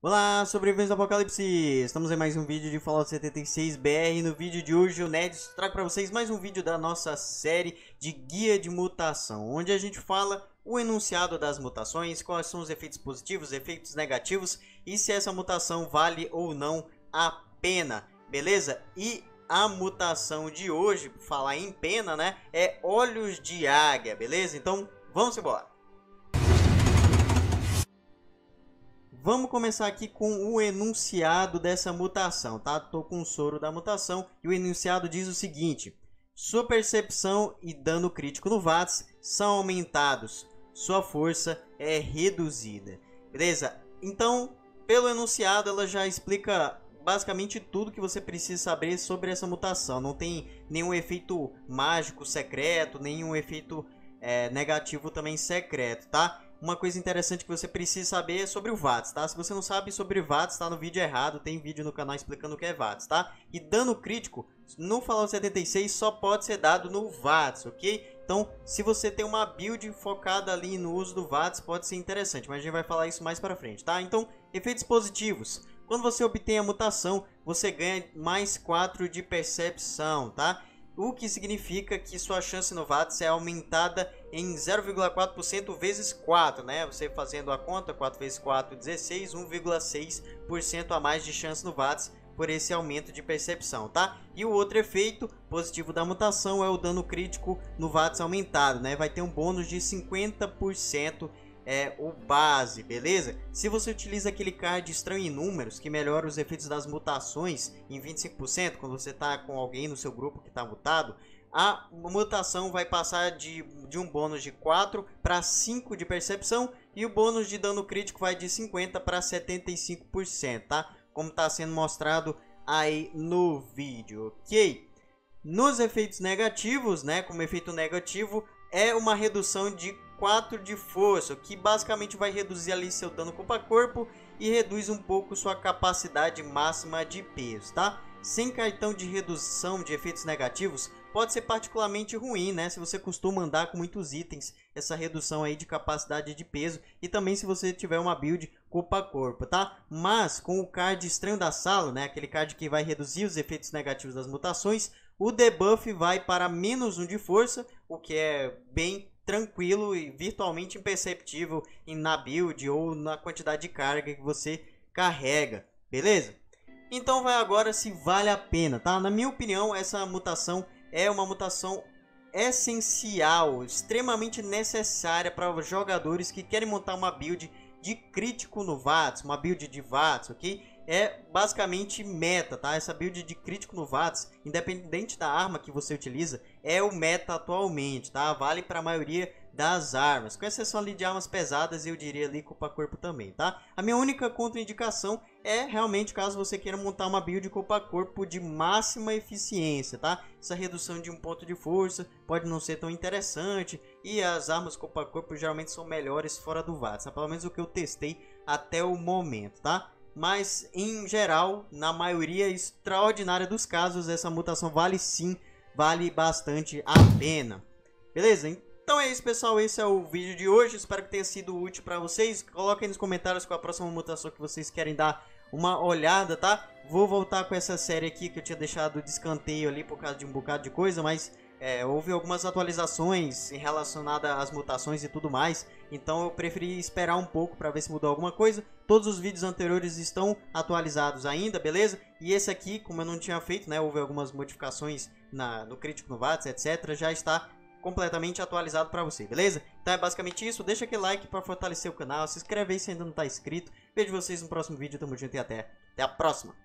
Olá, sobreviventes do Apocalipse! Estamos em mais um vídeo de Fallout 76 BR. No vídeo de hoje, o Neds trago para vocês mais um vídeo da nossa série de guia de mutação, onde a gente fala o enunciado das mutações, quais são os efeitos positivos, efeitos negativos e se essa mutação vale ou não a pena, beleza? E a mutação de hoje, por falar em pena, né, é Olhos de Águia, beleza? Então, vamos embora! Vamos começar aqui com o enunciado dessa mutação, tá? Tô com o soro da mutação e o enunciado diz o seguinte: sua percepção e dano crítico no VATS são aumentados, sua força é reduzida, beleza? Então, pelo enunciado, ela já explica basicamente tudo que você precisa saber sobre essa mutação. Não tem nenhum efeito mágico secreto, nenhum efeito negativo também secreto, tá? Uma coisa interessante que você precisa saber é sobre o VATS, tá? Se você não sabe sobre VATS, tá no vídeo errado, tem vídeo no canal explicando o que é VATS, tá? E dano crítico no Fallout 76 só pode ser dado no VATS, ok? Então, se você tem uma build focada ali no uso do VATS, pode ser interessante, mas a gente vai falar isso mais pra frente, tá? Então, efeitos positivos. Quando você obtém a mutação, você ganha mais 4 de percepção, tá? O que significa que sua chance no VATS é aumentada em 0,4% vezes 4, né? Você fazendo a conta, 4 vezes 4, 16, 1,6% a mais de chance no VATS por esse aumento de percepção, tá? E o outro efeito positivo da mutação é o dano crítico no VATS aumentado, né? Vai ter um bônus de 50%. O base, beleza? Se você utiliza aquele card estranho em números, que melhora os efeitos das mutações em 25%, quando você está com alguém no seu grupo que está mutado, a mutação vai passar de um bônus de 4 para 5 de percepção e o bônus de dano crítico vai de 50 para 75%, tá? Como está sendo mostrado aí no vídeo, ok? Nos efeitos negativos, né? Como efeito negativo, é uma redução de 4 de força, o que basicamente vai reduzir ali seu dano corpo a corpo e reduz um pouco sua capacidade máxima de peso, tá? Sem cartão de redução de efeitos negativos, pode ser particularmente ruim, né? Se você costuma andar com muitos itens, essa redução aí de capacidade de peso e também se você tiver uma build corpo a corpo, tá? Mas com o card estranho da sala, né? Aquele card que vai reduzir os efeitos negativos das mutações, o debuff vai para menos 1 de força, o que é bem tranquilo e virtualmente imperceptível na build ou na quantidade de carga que você carrega, beleza? Então vai agora se vale a pena, tá? Na minha opinião, essa mutação é uma mutação essencial, extremamente necessária para jogadores que querem montar uma build de crítico no VATS, uma build de VATS, ok? É basicamente meta, tá? Essa build de crítico no VATS, independente da arma que você utiliza, é o meta atualmente, tá? Vale para a maioria das armas, com exceção ali de armas pesadas, eu diria ali corpo a corpo também, tá? A minha única contraindicação é realmente caso você queira montar uma build corpo a corpo de máxima eficiência, tá? Essa redução de um ponto de força pode não ser tão interessante e as armas corpo a corpo geralmente são melhores fora do VATS, tá? Pelo menos o que eu testei até o momento, tá? Mas em geral, na maioria extraordinária dos casos, essa mutação vale sim, vale bastante a pena. Beleza? Então é isso, pessoal, esse é o vídeo de hoje, espero que tenha sido útil para vocês. Coloquem nos comentários qual a próxima mutação que vocês querem dar uma olhada, tá? Vou voltar com essa série aqui que eu tinha deixado de escanteio ali por causa de um bocado de coisa, mas houve algumas atualizações relacionadas às mutações e tudo mais, então eu preferi esperar um pouco para ver se mudou alguma coisa. Todos os vídeos anteriores estão atualizados ainda, beleza? E esse aqui, como eu não tinha feito, né, houve algumas modificações no crítico no VATS, etc, já está completamente atualizado para você, beleza? Então é basicamente isso, deixa aquele like para fortalecer o canal, se inscreve aí se ainda não está inscrito. Vejo vocês no próximo vídeo, tamo junto e até a próxima!